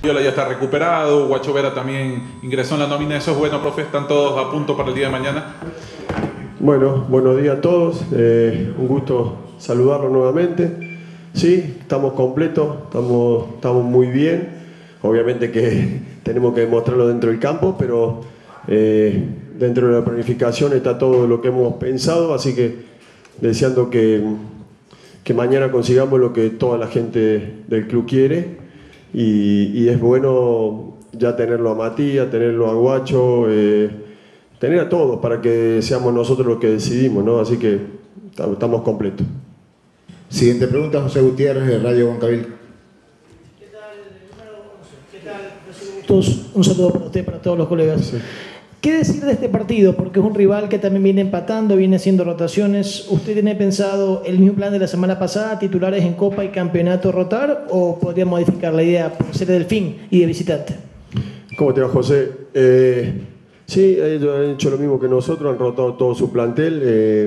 Viola ya está recuperado, Guacho Vera también ingresó en la nómina. Eso es bueno, profe, están todos a punto para el día de mañana. Bueno, buenos días a todos, un gusto saludarlos nuevamente. Sí, estamos completos, estamos muy bien. Obviamente que tenemos que demostrarlo dentro del campo, pero dentro de la planificación está todo lo que hemos pensado, así que deseando que mañana consigamos lo que toda la gente del club quiere. Y es bueno ya tenerlo a Matías, tenerlo a Guacho, tener a todos para que seamos nosotros los que decidimos, ¿no? Así que estamos completos. Siguiente pregunta, José Gutiérrez, de Radio Huancabil. ¿Qué tal, número 11? ¿Qué tal? Un saludo para usted, para todos los colegas. Sí. ¿Qué decir de este partido? Porque es un rival que también viene empatando, viene haciendo rotaciones. ¿Usted tiene pensado el mismo plan de la semana pasada, titulares en Copa y Campeonato rotar, o podría modificar la idea por ser Delfín y de visitante? ¿Cómo te va, José? Sí, ellos han hecho lo mismo que nosotros, han rotado todo su plantel.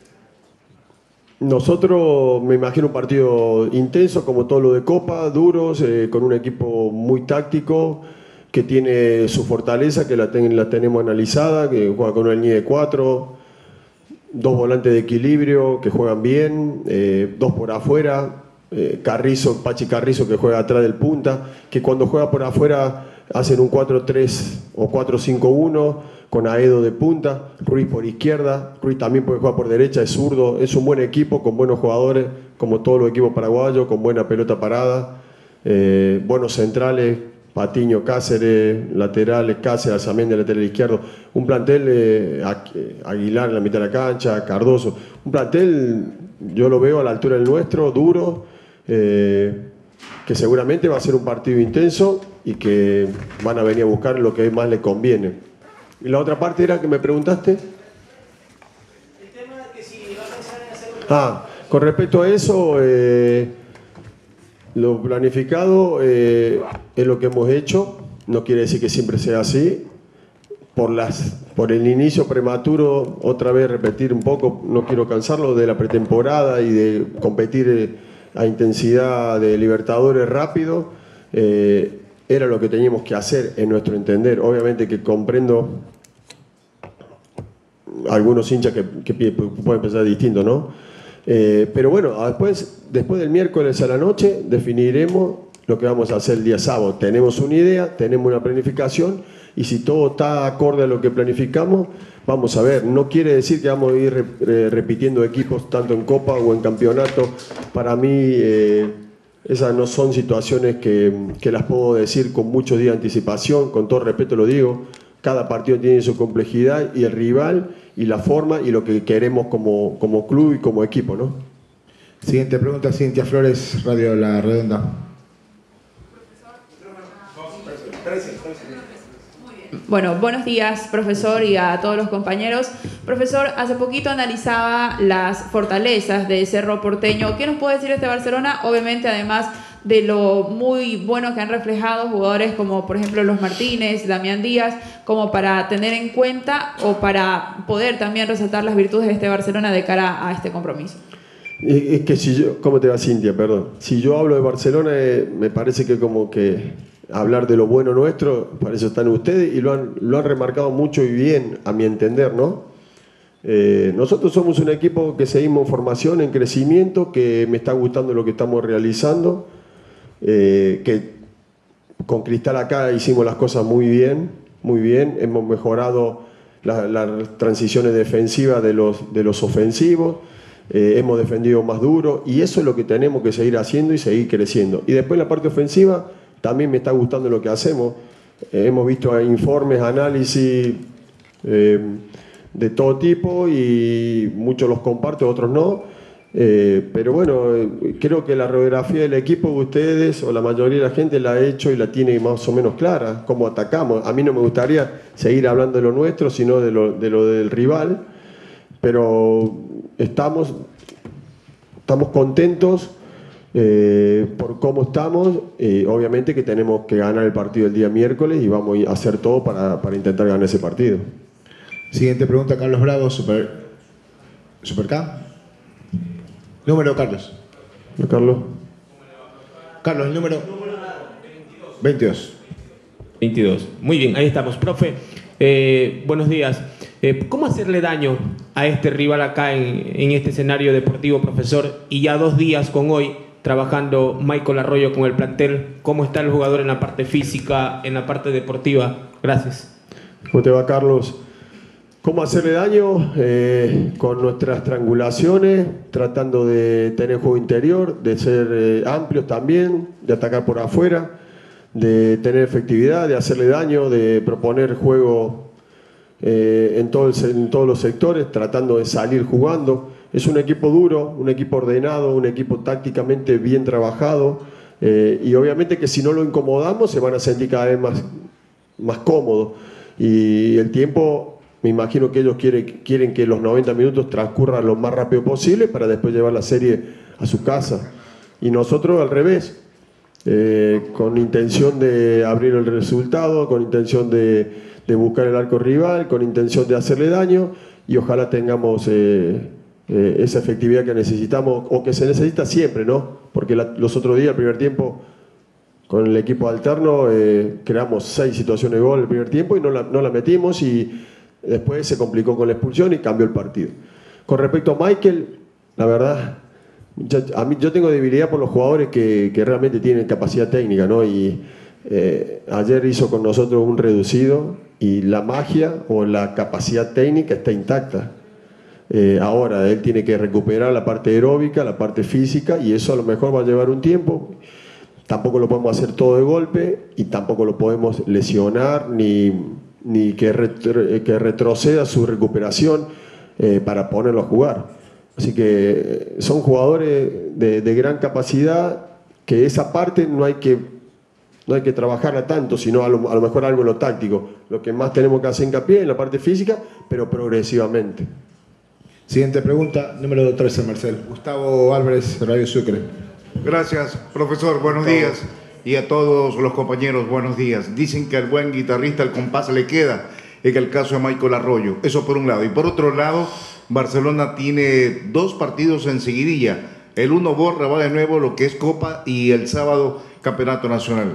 Nosotros, me imagino un partido intenso, como todo lo de Copa, duros, con un equipo muy táctico, que tiene su fortaleza, que la tenemos analizada, que juega con una línea de 4, 2 volantes de equilibrio, que juegan bien, 2 por afuera, Pachi Carrizo, que juega atrás del punta, que cuando juega por afuera hacen un 4-3 o 4-5-1, con Aedo de punta, Ruiz por izquierda. Ruiz también puede jugar por derecha, es zurdo. Es un buen equipo con buenos jugadores, como todos los equipos paraguayos, con buena pelota parada, buenos centrales, Patiño, Cáceres, laterales, Cáceres, Alzamendi, lateral izquierdo. Un plantel, Aguilar en la mitad de la cancha, Cardoso. Un plantel, yo lo veo a la altura del nuestro, duro, que seguramente va a ser un partido intenso y que van a venir a buscar lo que más les conviene. Y la otra parte era que me preguntaste. El tema de que si va a pensar en hacer con respecto a eso, lo planificado es lo que hemos hecho. No quiere decir que siempre sea así. Por el inicio prematuro, otra vez repetir un poco, no quiero cansarlo, de la pretemporada y de competir a intensidad de Libertadores rápido. Era lo que teníamos que hacer en nuestro entender. Obviamente que comprendo algunos hinchas que pueden pensar distinto, ¿no? Pero bueno, después del miércoles a la noche definiremos lo que vamos a hacer el día sábado. Tenemos una idea, tenemos una planificación, y si todo está acorde a lo que planificamos, vamos a ver. No quiere decir que vamos a ir repitiendo equipos tanto en Copa o en Campeonato. Para mí esas no son situaciones que las puedo decir con muchos días de anticipación. Con todo respeto lo digo, cada partido tiene su complejidad y el rival y la forma y lo que queremos como club y como equipo, ¿no? Siguiente pregunta, Cintia Flores, Radio La Redonda. Bueno, buenos días, profesor, y a todos los compañeros. Profesor, hace poquito analizaba las fortalezas de Cerro Porteño. ¿Qué nos puede decir este Barcelona? Obviamente, además de lo muy bueno que han reflejado jugadores como, por ejemplo, los Martínez, Damián Díaz, como para tener en cuenta o para poder también resaltar las virtudes de este Barcelona de cara a este compromiso. Es que si yo, ¿cómo te va, Cintia? Perdón. Si yo hablo de Barcelona, me parece que como que hablar de lo bueno nuestro, para eso están ustedes, y lo han remarcado mucho y bien, a mi entender, ¿no? Nosotros somos un equipo que seguimos en formación, en crecimiento, que me está gustando lo que estamos realizando, que con Cristal acá hicimos las cosas muy bien, hemos mejorado las transiciones defensivas de los ofensivos, hemos defendido más duro, y eso es lo que tenemos que seguir haciendo y seguir creciendo. Y después en la parte ofensiva también me está gustando lo que hacemos. Hemos visto informes, análisis de todo tipo, y muchos los comparto, otros no. Pero bueno, creo que la radiografía del equipo de ustedes, o la mayoría de la gente, la ha hecho y la tiene más o menos clara, cómo atacamos. A mí no me gustaría seguir hablando de lo nuestro, sino de lo del rival, pero estamos contentos por cómo estamos. Obviamente que tenemos que ganar el partido el día miércoles, y vamos a hacer todo para intentar ganar ese partido. Siguiente pregunta, Carlos Bravo, Super K. Número, Carlos. Carlos. Carlos, el número. 22. 22. Muy bien, ahí estamos. Profe, buenos días. ¿Cómo hacerle daño a este rival acá en este escenario deportivo, profesor? Y ya 2 días con hoy, trabajando Michael Arroyo con el plantel. ¿Cómo está el jugador en la parte física, en la parte deportiva? Gracias. ¿Cómo te va, Carlos? ¿Cómo hacerle daño? Con nuestras triangulaciones, tratando de tener juego interior, de ser amplios también, de atacar por afuera, de tener efectividad, de hacerle daño, de proponer juego en todos los sectores, tratando de salir jugando. Es un equipo duro, un equipo ordenado, un equipo tácticamente bien trabajado, y obviamente que si no lo incomodamos se van a sentir cada vez más cómodos. Y el tiempo, me imagino que ellos quieren que los 90 minutos transcurran lo más rápido posible para después llevar la serie a su casa. Y nosotros al revés, con intención de abrir el resultado, con intención de buscar el arco rival, con intención de hacerle daño, y ojalá tengamos esa efectividad que necesitamos, o que se necesita siempre, ¿no? Porque los otros días, el primer tiempo, con el equipo alterno, creamos 6 situaciones de gol el primer tiempo y no la metimos, y después se complicó con la expulsión y cambió el partido. Con respecto a Michael, la verdad, yo tengo debilidad por los jugadores que realmente tienen capacidad técnica, ¿no? Y ayer hizo con nosotros un reducido, y la magia o la capacidad técnica está intacta. Ahora él tiene que recuperar la parte aeróbica, la parte física, y eso a lo mejor va a llevar un tiempo. Tampoco lo podemos hacer todo de golpe, y tampoco lo podemos lesionar ni que retroceda su recuperación para ponerlo a jugar. Así que son jugadores de gran capacidad, que esa parte no hay que trabajarla tanto, sino a lo mejor algo en lo táctico. Lo que más tenemos que hacer hincapié en la parte física, pero progresivamente. Siguiente pregunta, número 13, Marcel. Gustavo Álvarez, Radio Sucre. Gracias, profesor. Buenos días. Y a todos los compañeros, buenos días. Dicen que al buen guitarrista el compás le queda, en el caso de Michael Arroyo. Eso por un lado. Y por otro lado, Barcelona tiene 2 partidos en seguidilla. El uno borra, va de nuevo lo que es Copa, y el sábado Campeonato Nacional.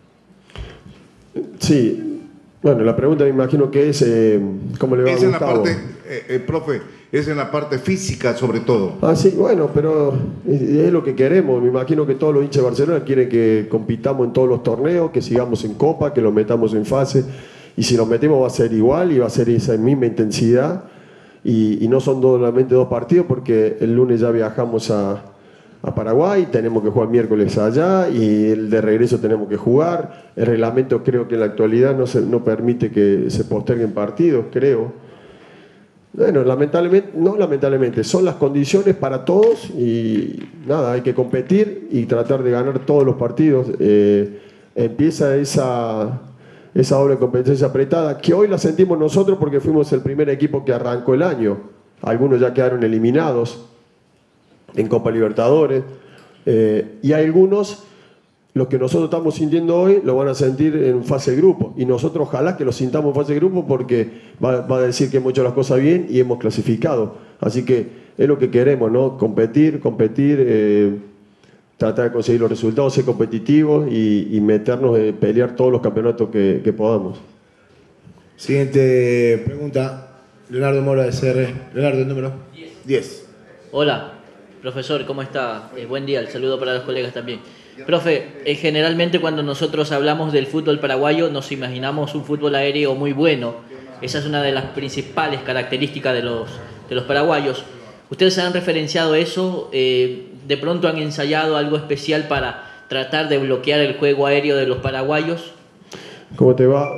Sí, bueno, la pregunta me imagino que es ¿cómo le va a Gustavo? Gustavo? En la parte, profe, es en la parte física sobre todo. Ah, sí, bueno, pero es lo que queremos. Me imagino que todos los hinchas de Barcelona quieren que compitamos en todos los torneos, que sigamos en Copa, que lo metamos en fase, y si nos metemos va a ser igual y va a ser esa misma intensidad, y no son solamente 2 partidos, porque el lunes ya viajamos a Paraguay, tenemos que jugar miércoles allá, y el de regreso tenemos que jugar. El reglamento creo que en la actualidad no permite que se posterguen partidos, creo. Bueno, lamentablemente, son las condiciones para todos, y nada, hay que competir y tratar de ganar todos los partidos. Empieza esa doble competencia apretada, que hoy la sentimos nosotros porque fuimos el primer equipo que arrancó el año. Algunos ya quedaron eliminados en Copa Libertadores, y algunos, lo que nosotros estamos sintiendo hoy, lo van a sentir en fase de grupo, y nosotros ojalá que lo sintamos en fase de grupo, porque va a decir que hemos hecho las cosas bien y hemos clasificado. Así que es lo que queremos, ¿no? Competir, tratar de conseguir los resultados, ser competitivos y meternos, pelear todos los campeonatos que podamos. Siguiente pregunta, Leonardo Mora de CR. Leonardo, el número 10. Hola, profesor, ¿cómo está? Buen día, el saludo para los colegas también. Profe, generalmente cuando nosotros hablamos del fútbol paraguayo nos imaginamos un fútbol aéreo muy bueno. Esa es una de las principales características de los paraguayos. ¿Ustedes han referenciado eso? ¿De pronto han ensayado algo especial para tratar de bloquear el juego aéreo de los paraguayos? ¿Cómo te va?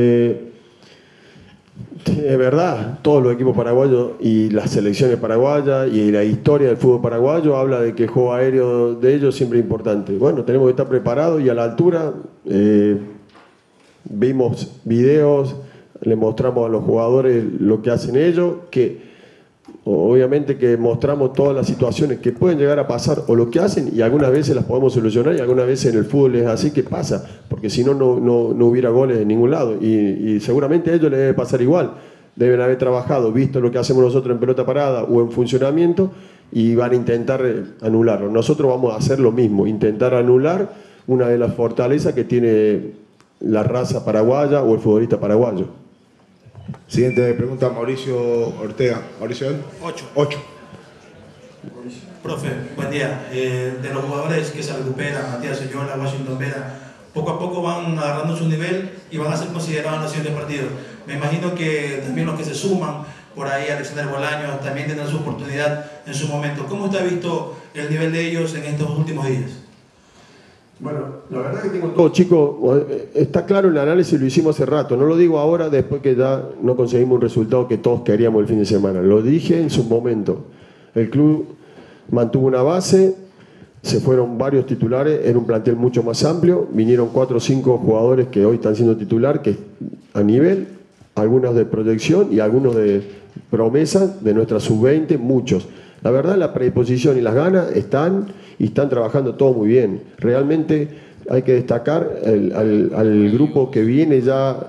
Es verdad, todos los equipos paraguayos y las selecciones paraguayas y la historia del fútbol paraguayo habla de que el juego aéreo de ellos siempre es importante. Bueno, tenemos que estar preparados y a la altura. Vimos videos, le mostramos a los jugadores lo que hacen ellos, que obviamente que mostramos todas las situaciones que pueden llegar a pasar o lo que hacen, y algunas veces las podemos solucionar, y algunas veces en el fútbol es así que pasa, porque si no hubiera goles en ningún lado, y seguramente a ellos les debe pasar igual. Deben haber trabajado, visto lo que hacemos nosotros en pelota parada o en funcionamiento, y van a intentar anularlo. Nosotros vamos a hacer lo mismo, intentar anular una de las fortalezas que tiene la raza paraguaya o el futbolista paraguayo. Siguiente pregunta, Mauricio Ortega. Mauricio, 8. Profe, buen día. De los jugadores que se recuperan, Matías Oyola, Washington Vera, poco a poco van agarrando su nivel y van a ser considerados en los siguientes partidos. Me imagino que también los que se suman, por ahí Alexander Bolaños, también tendrán su oportunidad en su momento. ¿Cómo usted ha visto el nivel de ellos en estos últimos días? Bueno, la verdad que tengo todo, chicos, está claro el análisis, lo hicimos hace rato, no lo digo ahora después que ya no conseguimos un resultado que todos queríamos el fin de semana, lo dije en su momento. El club mantuvo una base, se fueron varios titulares en un plantel mucho más amplio, vinieron 4 o 5 jugadores que hoy están siendo titular, que a nivel, algunos de proyección y algunos de promesa de nuestra sub-20, muchos. La verdad, la predisposición y las ganas están y están trabajando todo muy bien. Realmente hay que destacar al grupo que viene ya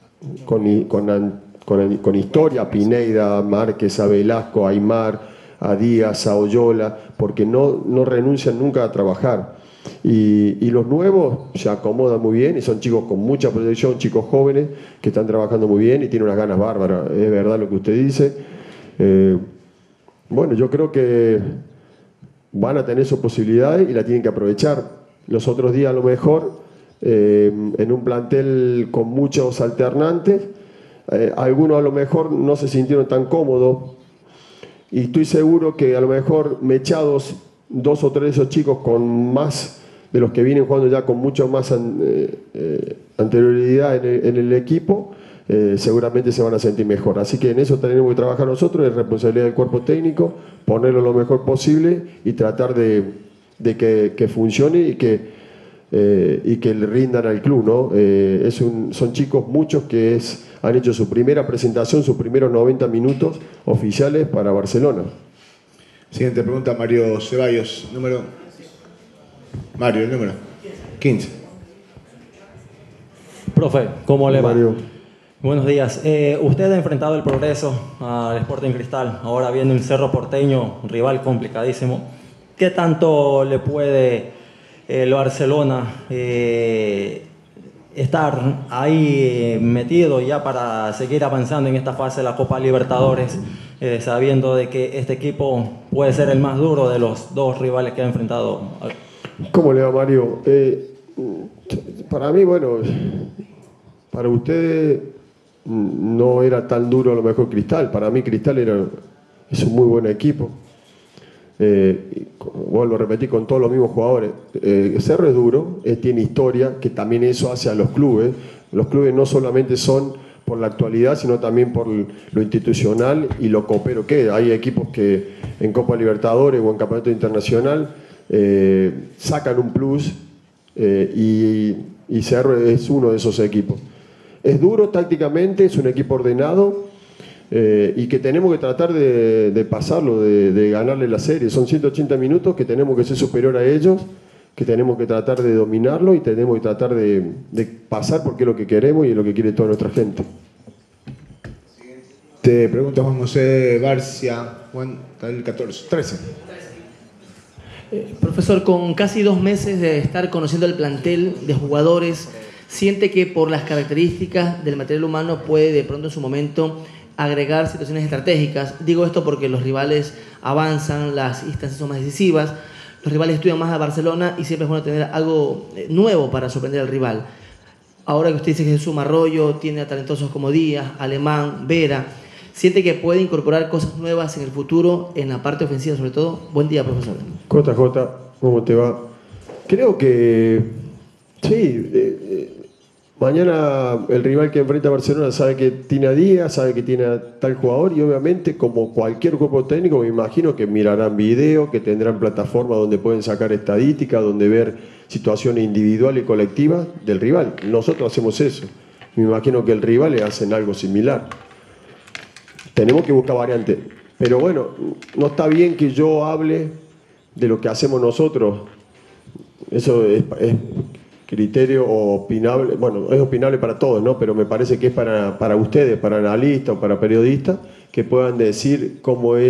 con historia, a Pineida, a Márquez, a Velasco, a Aymar, a Díaz, a Oyola, porque no renuncian nunca a trabajar. Y los nuevos se acomodan muy bien y son chicos con mucha proyección, chicos jóvenes que están trabajando muy bien y tienen unas ganas bárbaras. Es verdad lo que usted dice. Bueno, yo creo que van a tener sus posibilidades y la tienen que aprovechar. Los otros días a lo mejor, en un plantel con muchos alternantes, algunos a lo mejor no se sintieron tan cómodos y estoy seguro que a lo mejor mechados 2 o 3 de esos chicos con más de los que vienen jugando ya con mucho más anterioridad en el equipo, seguramente se van a sentir mejor. Así que en eso tenemos que trabajar nosotros, es responsabilidad del cuerpo técnico, ponerlo lo mejor posible y tratar de que funcione y que le rindan al club, ¿no? Son chicos muchos que han hecho su primera presentación, sus primeros 90 minutos oficiales para Barcelona. Siguiente pregunta, Mario Ceballos, Mario, el número 15. Profe, ¿cómo le va? Mario. Buenos días. Usted ha enfrentado el Progreso al Sporting Cristal. Ahora viene un Cerro Porteño, un rival complicadísimo. ¿Qué tanto le puede el Barcelona estar ahí metido ya para seguir avanzando en esta fase de la Copa Libertadores, sabiendo de que este equipo puede ser el más duro de los 2 rivales que ha enfrentado? ¿Cómo le va, Mario? Para mí, bueno, para ustedes no era tan duro a lo mejor Cristal. Para mí Cristal es un muy buen equipo. Vuelvo a repetir con todos los mismos jugadores. Cerro es duro, tiene historia, que también eso hace a los clubes. Los clubes no solamente son por la actualidad, sino también por lo institucional y lo copero que hay equipos que en Copa Libertadores o en Campeonato Internacional sacan un plus y Cerro es uno de esos equipos. Es duro tácticamente, es un equipo ordenado y que tenemos que tratar de pasarlo, de ganarle la serie. Son 180 minutos que tenemos que ser superior a ellos, que tenemos que tratar de dominarlo y tenemos que tratar de pasar porque es lo que queremos y es lo que quiere toda nuestra gente. Te pregunta Juan José Barcia, Juan, el 13. Profesor, con casi 2 meses de estar conociendo el plantel de jugadores, ¿siente que por las características del material humano puede de pronto en su momento agregar situaciones estratégicas? Digo esto porque los rivales avanzan, las instancias son más decisivas, los rivales estudian más a Barcelona y siempre es bueno tener algo nuevo para sorprender al rival. Ahora que usted dice que Jesús Arroyo tiene a talentosos como Díaz, Alemán, Vera, ¿siente que puede incorporar cosas nuevas en el futuro, en la parte ofensiva sobre todo? Buen día, profesor. JJ, ¿cómo te va? Creo que sí, mañana el rival que enfrenta a Barcelona sabe que tiene a Díaz, sabe que tiene a tal jugador y obviamente como cualquier cuerpo técnico me imagino que mirarán video, que tendrán plataformas donde pueden sacar estadísticas, donde ver situaciones individuales y colectivas del rival. Nosotros hacemos eso. Me imagino que el rival le hacen algo similar. Tenemos que buscar variantes. Pero bueno, no está bien que yo hable de lo que hacemos nosotros. Eso es criterio opinable. Bueno, es opinable para todos, ¿no? Pero me parece que es para ustedes, para analistas o para periodistas, que puedan decir cómo es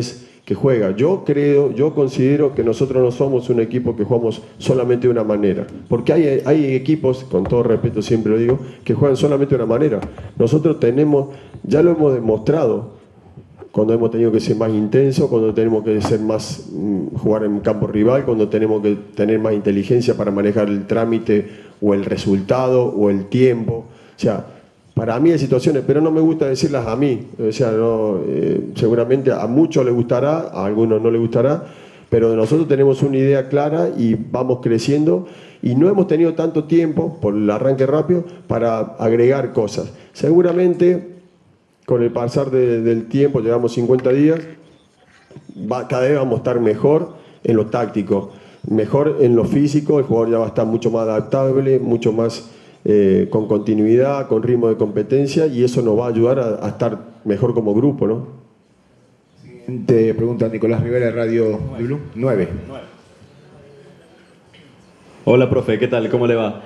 que juega. Yo considero que nosotros no somos un equipo que jugamos solamente de una manera, porque hay equipos, con todo respeto siempre lo digo, que juegan solamente de una manera. Nosotros ya lo hemos demostrado, cuando hemos tenido que ser más intensos, cuando tenemos que ser más, jugar en campo rival, cuando tenemos que tener más inteligencia para manejar el trámite o el resultado o el tiempo. O sea, para mí hay situaciones, pero no me gusta decirlas a mí. O sea, seguramente a muchos les gustará, a algunos no les gustará, pero nosotros tenemos una idea clara y vamos creciendo y no hemos tenido tanto tiempo, por el arranque rápido, para agregar cosas. Seguramente, con el pasar del tiempo, llevamos 50 días, cada vez vamos a estar mejor en lo táctico, mejor en lo físico, el jugador ya va a estar mucho más adaptable, mucho más con continuidad, con ritmo de competencia, y eso nos va a ayudar a estar mejor como grupo, ¿no? Te pregunta Nicolás Rivera, Radio Blue. 9. Hola, profe, ¿qué tal? ¿Cómo le va?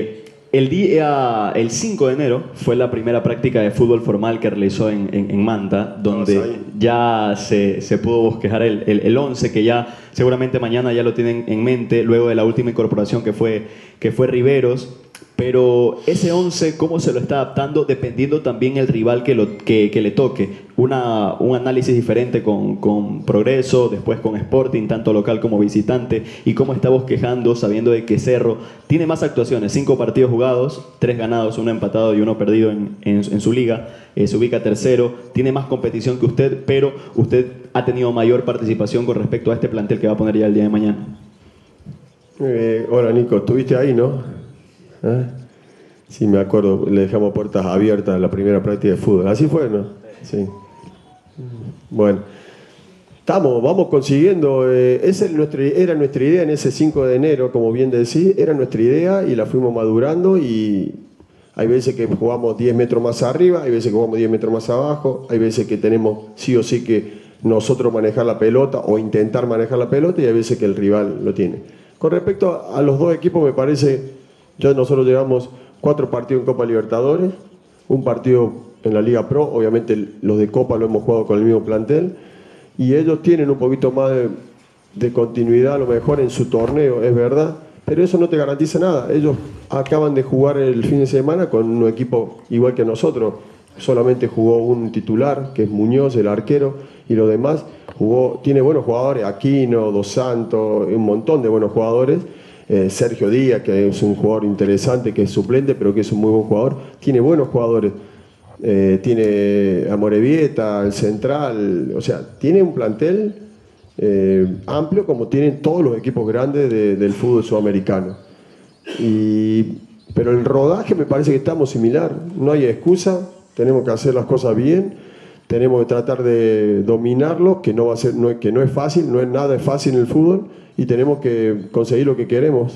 El 5 de enero fue la primera práctica de fútbol formal que realizó en Manta, donde ya se pudo bosquejar el 11, que ya seguramente mañana ya lo tienen en mente, luego de la última incorporación que fue Riveros. Pero ese 11, ¿cómo se lo está adaptando? Dependiendo también el rival que le toque. Un análisis diferente con Progreso, después con Sporting, tanto local como visitante. Y cómo está bosquejando, sabiendo de que Cerro tiene más actuaciones. 5 partidos jugados, 3 ganados, 1 empatado y 1 perdido en su liga. Se ubica tercero, tiene más competición que usted, pero usted ha tenido mayor participación con respecto a este plantel que va a poner ya el día de mañana. Hola, Nico, estuviste ahí, ¿no? Sí, me acuerdo, le dejamos puertas abiertas a la primera práctica de fútbol. Así fue, ¿no? Sí. Bueno, vamos consiguiendo. Era nuestra idea en ese 5 de enero, como bien decís, era nuestra idea y la fuimos madurando. Y hay veces que jugamos 10 metros más arriba, hay veces que jugamos 10 metros más abajo, hay veces que tenemos sí o sí que nosotros manejar la pelota o intentar manejar la pelota, y hay veces que el rival lo tiene. Con respecto a los dos equipos, me parece. Nosotros llevamos 4 partidos en Copa Libertadores, un partido en la Liga Pro, obviamente los de Copa lo hemos jugado con el mismo plantel, y ellos tienen un poquito más de continuidad a lo mejor en su torneo, es verdad, pero eso no te garantiza nada. Ellos acaban de jugar el fin de semana con un equipo igual que nosotros, solamente jugó un titular, que es Muñoz, el arquero, y lo demás tiene buenos jugadores, Aquino, Dos Santos, un montón de buenos jugadores. Sergio Díaz, que es un jugador interesante, que es suplente, pero que es un muy buen jugador. Tiene buenos jugadores. Tiene a Morevieta, el central. O sea, tiene un plantel amplio como tienen todos los equipos grandes del fútbol sudamericano. Pero el rodaje me parece que estamos similar. No hay excusa. Tenemos que hacer las cosas bien. Tenemos que tratar de dominarlo, que no es fácil, no es nada fácil en el fútbol. Y tenemos que conseguir lo que queremos.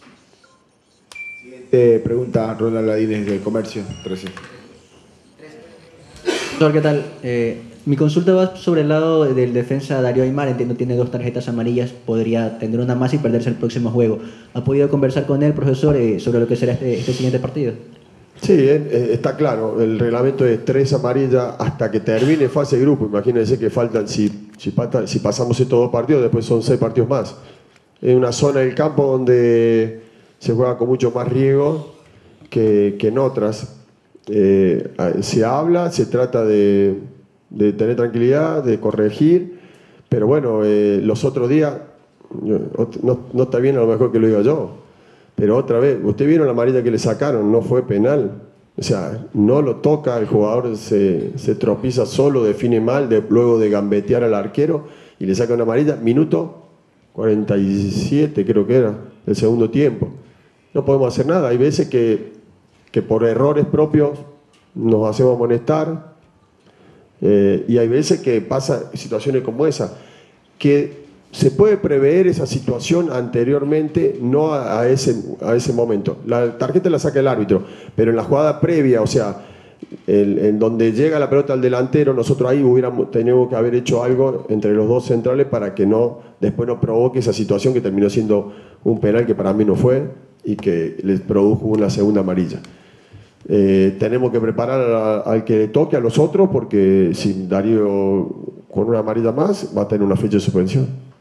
Pregunta Ronald Ladines de Comercio 13. Doctor, ¿qué tal? Mi consulta va sobre el lado del defensa Darío Aymar. Entiendo tiene 2 tarjetas amarillas, podría tener una más y perderse el próximo juego. ¿Ha podido conversar con él, profesor, sobre lo que será este siguiente partido? Sí, está claro. El reglamento es 3 amarillas hasta que termine fase de grupo. Imagínense que faltan, si pasamos estos 2 partidos, después son 6 partidos más. Es una zona del campo donde se juega con mucho más riesgo que en otras. Se habla, se trata de tener tranquilidad, de corregir, pero bueno, los otros días, no está bien a lo mejor que lo diga yo, pero otra vez, usted vieron la amarilla que le sacaron, no fue penal. O sea, no lo toca, el jugador se tropieza solo, define mal, luego de gambetear al arquero y le saca una amarilla, minuto 47 creo que era, el segundo tiempo. No podemos hacer nada, hay veces que por errores propios nos hacemos amonestar, y hay veces que pasa situaciones como esa, que se puede prever esa situación anteriormente, no a ese momento. La tarjeta la saca el árbitro, pero en la jugada previa, o sea, en donde llega la pelota al delantero, nosotros ahí teníamos que haber hecho algo entre los 2 centrales para que después no provoque esa situación que terminó siendo un penal que para mí no fue y que les produjo una segunda amarilla. Tenemos que preparar al que le toque a los otros, porque si Darío con una amarilla más va a tener una fecha de suspensión.